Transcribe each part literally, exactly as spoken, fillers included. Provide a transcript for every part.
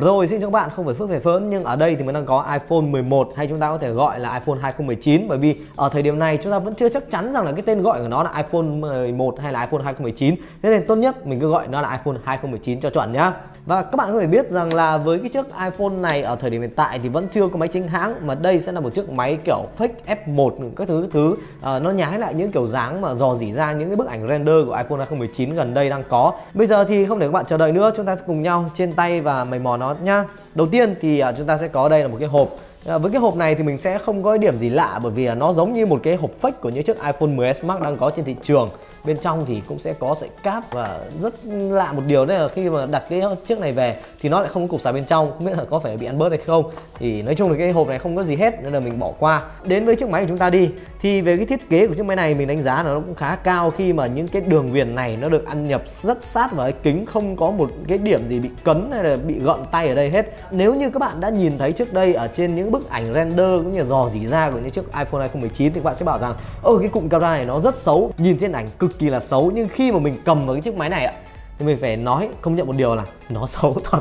Rồi, xin chào các bạn, không phải Phước phải Phớn, nhưng ở đây thì mình đang có iPhone mười một, hay chúng ta có thể gọi là iPhone hai không một chín, bởi vì ở thời điểm này chúng ta vẫn chưa chắc chắn rằng là cái tên gọi của nó là iPhone mười một hay là iPhone hai không một chín. Thế nên tốt nhất mình cứ gọi nó là iPhone hai không một chín cho chuẩn nhá. Và các bạn có thể biết rằng là với cái chiếc iPhone này ở thời điểm hiện tại thì vẫn chưa có máy chính hãng, mà đây sẽ là một chiếc máy kiểu fake ép một các thứ thứ à, nó nhái lại những kiểu dáng mà dò dỉ ra những cái bức ảnh render của iPhone hai không một chín gần đây đang có. Bây giờ thì không để các bạn chờ đợi nữa, chúng ta sẽ cùng nhau trên tay và mày mò nó nhá. Đầu tiên thì chúng ta sẽ có đây là một cái hộp. À, với cái hộp này thì mình sẽ không có điểm gì lạ, bởi vì nó giống như một cái hộp fake của những chiếc iPhone mười S Max đang có trên thị trường. Bên trong thì cũng sẽ có sợi cáp, và rất lạ một điều đấy là khi mà đặt cái chiếc này về thì nó lại không có cục sạc bên trong, không biết là có phải bị ăn bớt hay không. Thì nói chung là cái hộp này không có gì hết nên là mình bỏ qua. Đến với chiếc máy của chúng ta đi, thì về cái thiết kế của chiếc máy này mình đánh giá là nó cũng khá cao, khi mà những cái đường viền này nó được ăn nhập rất sát vào cái kính, không có một cái điểm gì bị cấn hay là bị gợn tay ở đây hết. Nếu như các bạn đã nhìn thấy trước đây ở trên những bức ảnh render cũng như dò dỉ ra của những chiếc iPhone hai không một chín thì các bạn sẽ bảo rằng ơ cái cụm camera này nó rất xấu, nhìn trên ảnh cực kỳ là xấu. Nhưng khi mà mình cầm vào cái chiếc máy này ạ thì mình phải nói công nhận một điều là nó xấu thật.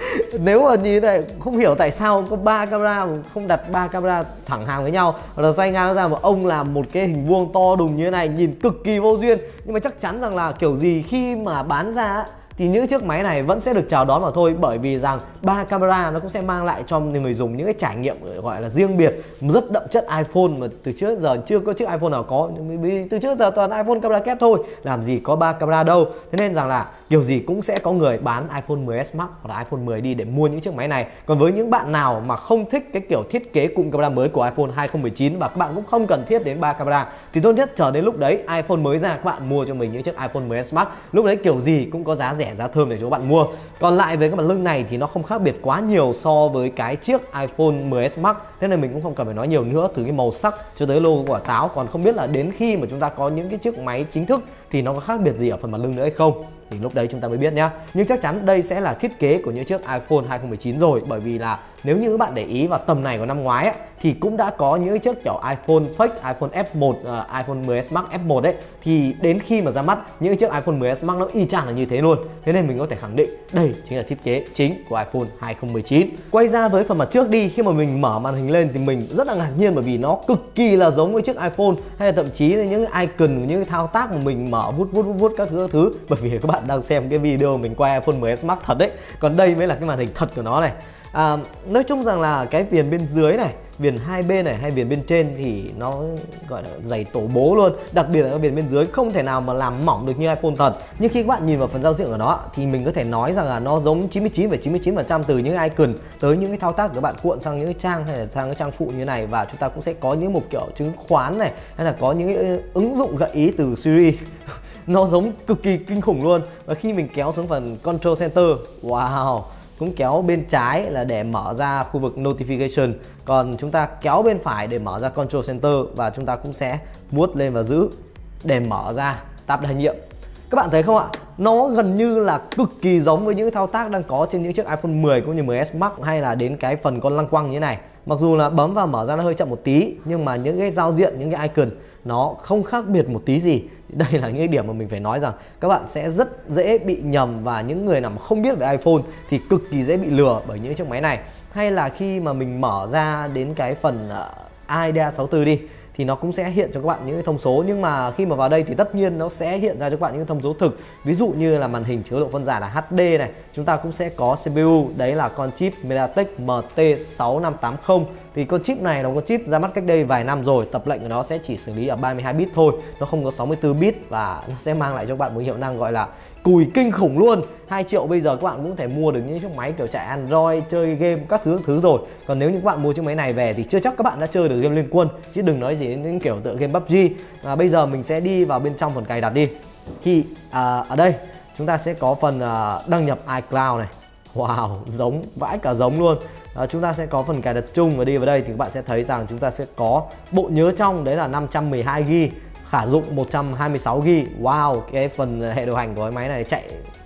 Nếu mà như thế này không hiểu tại sao có ba camera mà không đặt ba camera thẳng hàng với nhau, hoặc là xoay ngang ra mà ông làm một cái hình vuông to đùng như thế này nhìn cực kỳ vô duyên. Nhưng mà chắc chắn rằng là kiểu gì khi mà bán ra thì những chiếc máy này vẫn sẽ được chào đón mà thôi, bởi vì rằng ba camera nó cũng sẽ mang lại cho người dùng những cái trải nghiệm gọi là riêng biệt, rất đậm chất iPhone mà từ trước giờ chưa có chiếc iPhone nào có. Vì từ trước giờ toàn iPhone camera kép thôi, làm gì có ba camera đâu. Thế nên rằng là kiểu gì cũng sẽ có người bán iPhone mười S Max hoặc là iPhone mười đi để mua những chiếc máy này. Còn với những bạn nào mà không thích cái kiểu thiết kế cụm camera mới của iPhone hai không một chín và các bạn cũng không cần thiết đến ba camera, thì tốt nhất chờ đến lúc đấy iPhone mới ra các bạn mua cho mình những chiếc iPhone mười S Max. Lúc đấy kiểu gì cũng có giá rẻ giá thơm để cho các bạn mua. Còn lại về cái mặt lưng này thì nó không khác biệt quá nhiều so với cái chiếc iPhone mười S Max, thế nên mình cũng không cần phải nói nhiều nữa, từ cái màu sắc cho tới logo quả táo. Còn không biết là đến khi mà chúng ta có những cái chiếc máy chính thức thì nó có khác biệt gì ở phần mặt lưng nữa hay không, thì lúc đấy chúng ta mới biết nhá. Nhưng chắc chắn đây sẽ là thiết kế của những chiếc iPhone hai không một chín rồi, bởi vì là nếu như các bạn để ý vào tầm này của năm ngoái ấy, thì cũng đã có những chiếc kiểu iPhone fake, iPhone F một, uh, iPhone mười S Max F một ấy, thì đến khi mà ra mắt những chiếc iPhone mười S Max nó y chang là như thế luôn. Thế nên mình có thể khẳng định đây chính là thiết kế chính của iPhone hai không một chín. Quay ra với phần mặt trước đi, khi mà mình mở màn hình lên thì mình rất là ngạc nhiên, bởi vì nó cực kỳ là giống với chiếc iPhone, hay là thậm chí là những icon, những cái thao tác mà mình mở vút vút vút vút các thứ các thứ. Bởi vì các bạn đang xem cái video mình quay iPhone mười S Max thật đấy, còn đây mới là cái màn hình thật của nó này. À, nói chung rằng là cái viền bên dưới này, viền hai bên này hay viền bên trên thì nó gọi là dày tổ bố luôn. Đặc biệt là cái viền bên dưới không thể nào mà làm mỏng được như iPhone thật. Nhưng khi các bạn nhìn vào phần giao diện của nó thì mình có thể nói rằng là nó giống chín mươi chín phẩy chín mươi chín phần trăm, từ những icon tới những cái thao tác của các bạn cuộn sang những cái trang hay là sang cái trang phụ như này. Và chúng ta cũng sẽ có những một kiểu chứng khoán này, hay là có những cái ứng dụng gợi ý từ Siri. Nó giống cực kỳ kinh khủng luôn. Và khi mình kéo xuống phần Control Center, wow, cũng kéo bên trái là để mở ra khu vực Notification, còn chúng ta kéo bên phải để mở ra Control Center, và chúng ta cũng sẽ vuốt lên và giữ để mở ra tab đa nhiệm. Các bạn thấy không ạ? Nó gần như là cực kỳ giống với những cái thao tác đang có trên những chiếc iPhone mười cũng như mười S Max, hay là đến cái phần con lăng quăng như thế này. Mặc dù là bấm vào mở ra nó hơi chậm một tí, nhưng mà những cái giao diện, những cái icon nó không khác biệt một tí gì. Đây là những cái điểm mà mình phải nói rằng các bạn sẽ rất dễ bị nhầm, và những người nào mà không biết về iPhone thì cực kỳ dễ bị lừa bởi những chiếc máy này. Hay là khi mà mình mở ra đến cái phần uh, i D A sáu mươi tư đi, thì nó cũng sẽ hiện cho các bạn những cái thông số. Nhưng mà khi mà vào đây thì tất nhiên nó sẽ hiện ra cho các bạn những thông số thực. Ví dụ như là màn hình chứa độ phân giải là H D này, chúng ta cũng sẽ có C P U, đấy là con chip MediaTek M T sáu năm tám không. Thì con chip này là con chip ra mắt cách đây vài năm rồi, tập lệnh của nó sẽ chỉ xử lý ở ba mươi hai bit thôi, nó không có sáu mươi tư bit, và nó sẽ mang lại cho các bạn một hiệu năng gọi là cùi kinh khủng luôn. Hai triệu bây giờ các bạn cũng có thể mua được những chiếc máy kiểu chạy Android, chơi game các thứ các thứ rồi. Còn nếu như các bạn mua chiếc máy này về thì chưa chắc các bạn đã chơi được game Liên Quân, chứ đừng nói gì đến những kiểu tựa game pê u bê giê. À, bây giờ mình sẽ đi vào bên trong phần cài đặt đi. Thì à, ở đây chúng ta sẽ có phần à, đăng nhập iCloud này. Wow, giống vãi cả giống luôn. À, chúng ta sẽ có phần cài đặt chung, và đi vào đây thì các bạn sẽ thấy rằng chúng ta sẽ có bộ nhớ trong, đấy là năm trăm mười hai gi ga bai, khả dụng một trăm hai mươi sáu gi ga bai. Wow, cái phần hệ điều hành của cái máy này chạy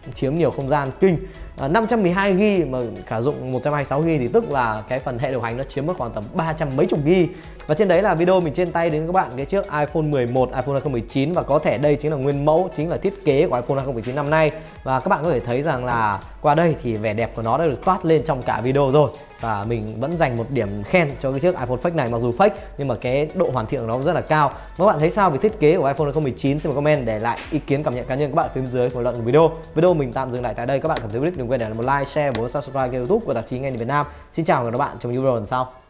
chiếm nhiều không gian kinh. À, năm trăm mười hai gi ga bai mà cả dụng một trăm hai mươi sáu gi ga bai thì tức là cái phần hệ điều hành nó chiếm mất khoảng tầm ba trăm mấy chục gi ga bai. Và trên đấy là video mình trên tay đến các bạn cái chiếc iPhone mười một, iPhone hai không một chín, và có thể đây chính là nguyên mẫu, chính là thiết kế của iPhone hai không một chín năm nay. Và các bạn có thể thấy rằng là qua đây thì vẻ đẹp của nó đã được toát lên trong cả video rồi. Và mình vẫn dành một điểm khen cho cái chiếc iPhone fake này, mặc dù fake nhưng mà cái độ hoàn thiện của nó rất là cao. Các bạn thấy sao về thiết kế của iPhone hai không một chín? Xin một comment để lại ý kiến cảm nhận cá nhân các bạn phía bên dưới phần luận của video. Video mình tạm dừng lại tại đây. Các bạn cảm thấy hữu ích đừng quên để lại một like, share và subscribe kênh YouTube của tạp chí Nghe Nhìn Việt Nam. Xin chào và các bạn trong những video lần sau.